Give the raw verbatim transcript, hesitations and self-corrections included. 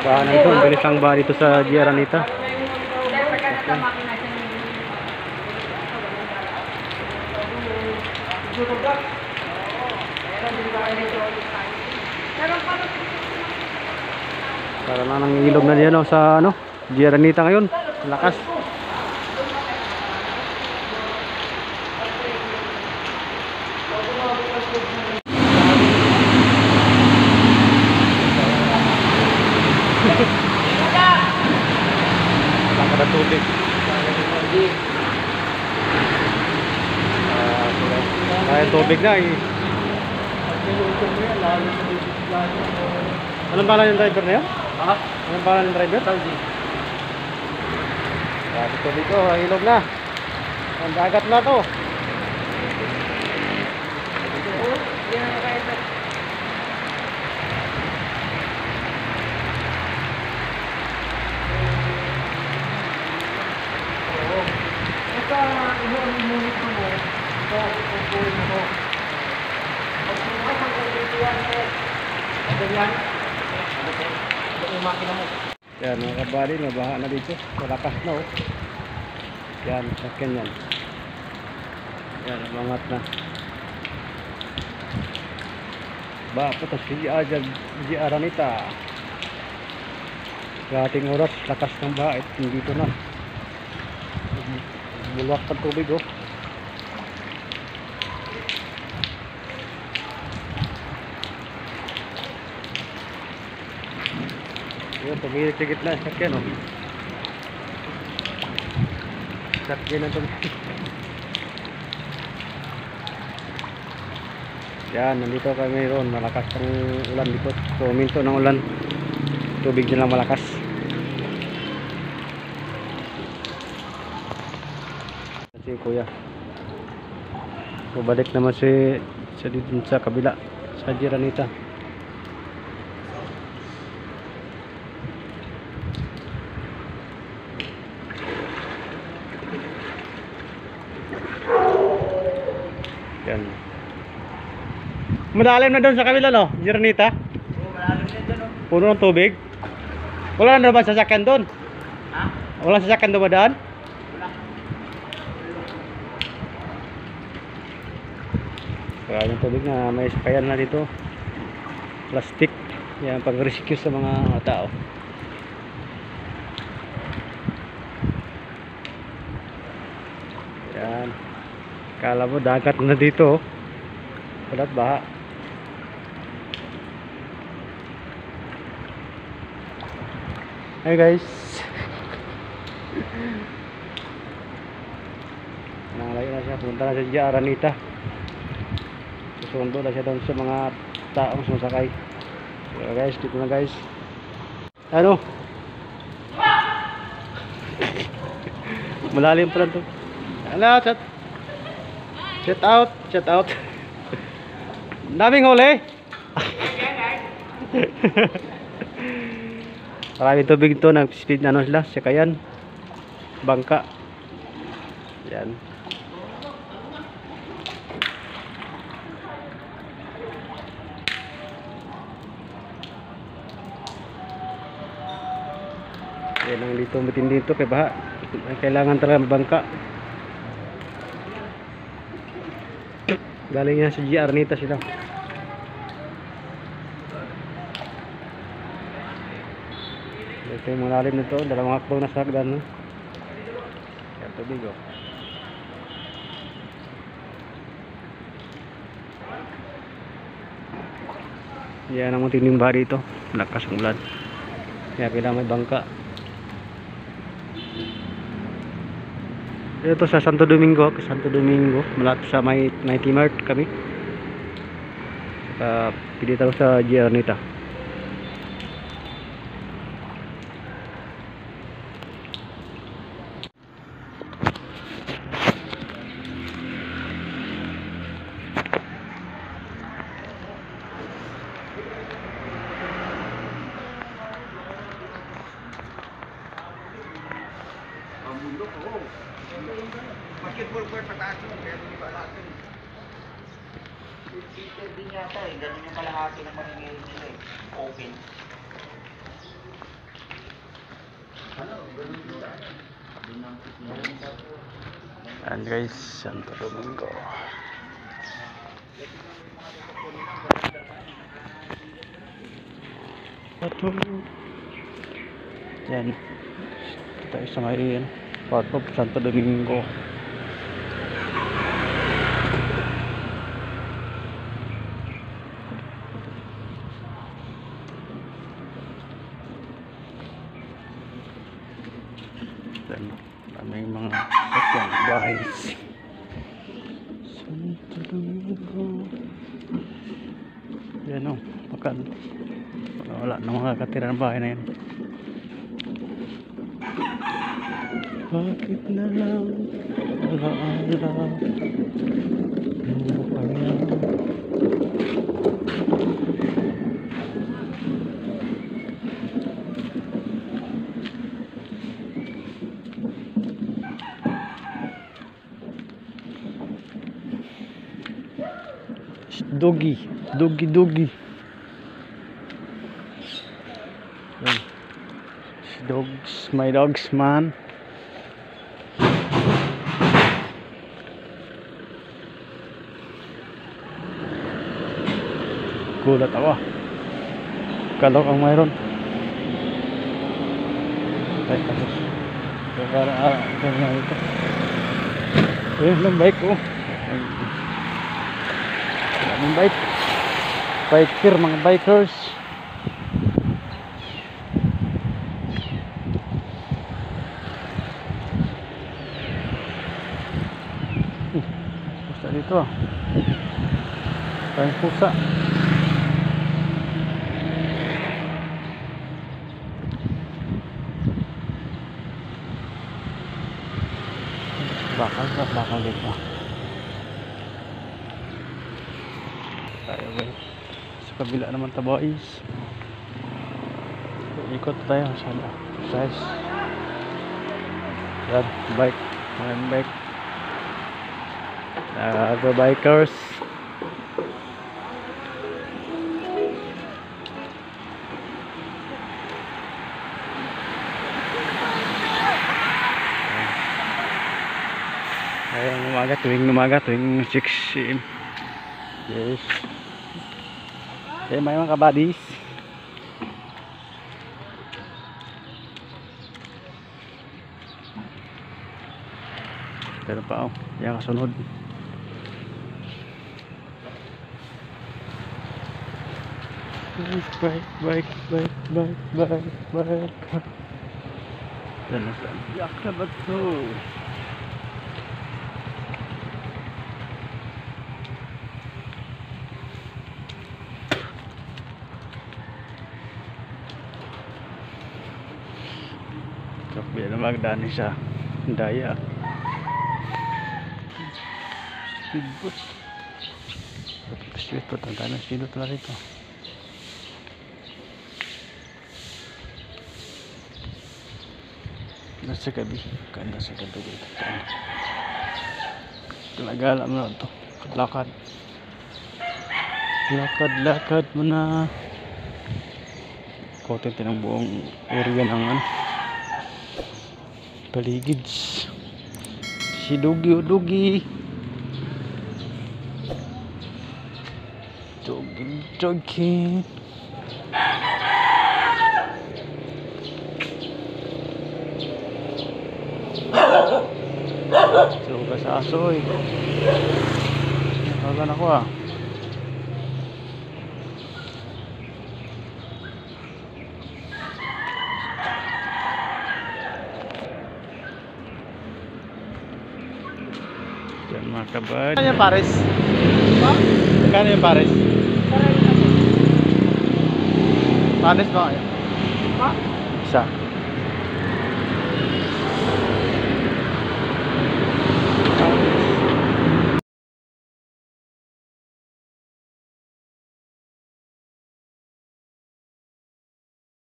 Paano ito? Ang bilis lang ba dito sa G Araneta? Para na nang ilog na diyan, oh, sa ano, G Araneta ngayon. Lakas. Ada tubig. Ah, uh, tubig na eh. Anong pangalan ng driver na yun? Ha? Anong pangalan ng driver? Saudi. Grabe tubig ko, ilog na. Ang dagat na to. Yan mga kabali, nabaha na dito. Malakas na oh. Yan, sakyan yan. Yan, umangat na. Ba, ito si G Araneta. Sa ating oras, lakas ng baha. Dito na. Bulwak ng tubig oh. Yun, tumirik sa gitna, sakyan oh. Sakyan na tumirik. Yan, nandito kami ron. Malakas ang ulan dito. Tuminto ng ulan. Tubig nila malakas. Si kuya. Balik naman si sa dito sa kabila sa G Araneta. Yan. Malalim na doon sa kabila no, G Araneta? Oo, malalim na doon oh. Puno ng tubig. Wala na ba sasakyan doon? Ha? Wala sasakyan doon ba daan? Maraming tubig na may sakayan na dito. Plastic. Yan, pag-rescue sa mga tao. Yan. Kala mo dagat na dito. Walat baha. Hey guys. Nangalayo na siya. Punta na siya sa G Araneta. Susundo na siya doon sa mga taong sumasakay. So guys, dito na guys. Ano? Malalim pa lang to. Ano? Chat. Chat out. Chat out. Daming huli. Maraming tubig ito. Nag-speed na ano sila. Sakayan. Bangka. Yan. Yan ang dito matindi ito kay baha. Kailangan talaga mabangka. Galing yan sa G Araneta sila. Ito yung malalim na ito. Dalawang hakbang na sa hagdan. No? Yan tubig oh. Yan ang matinding baha dito. Lakas ang ulan. Kaya kailangan may bangka. Ito sa Santo Domingo, Santo Domingo, malapit sa may Mighty Mart kami. Saka pili tayo sa G Araneta. Basketball court pataas mo, kaya hindi pa natin. Dito din yata eh, ganun yung kalahati ng maningil nila eh. Open. Ayan guys, Santo Domingo. Ito. Yan. Tayo sa ngayon. Part of Santo Domingo. Yan. Daming mga sakyang bahay. Santo Domingo. Yan o. Makan. Wala na mga katiran bahay na yan. Bakit na lang alaala mo kaya? Doggy, doggy, doggy. Yan. Dogs, my dogs, man. Gulat ako. Kalok ang mayroon. Ay, tapos. Parang ah, parang ito. Ayun lang bike ko. Daming bike. Biker, mga bikers. Hmm, pusa dito ah. Tayong pusa. Bakal ka, bakal dito. Tayo guys. Sa kabila naman ta boys. Ikot tayo sana. Guys. Yan, bike. Yan, bike. Uh, the bikers. Ayun, umaga, tuwing umaga, tuwing six A M Yes. Eh, may mga kabadis. Pero pa, oh, yan kasunod. Bike, bike, bike, bike, bike, bike, bike. Yan na saan. Yak na ba ito? Kapag na magdaan siya daya speedboat speedboat ang tanong speedboat pala rito. Nasa gabi kaya nasa gabi dito talagala mo na ito lakad lakad lakad mo na content ng buong area ng ano paligid. Si Dugi o Dugi Dugi Dugi so kasasoy nakagan ako ah. Yan mga kabad. Kano yung pares? Ha? Kano yung pares? Pares ba kayo? Ha? Isa.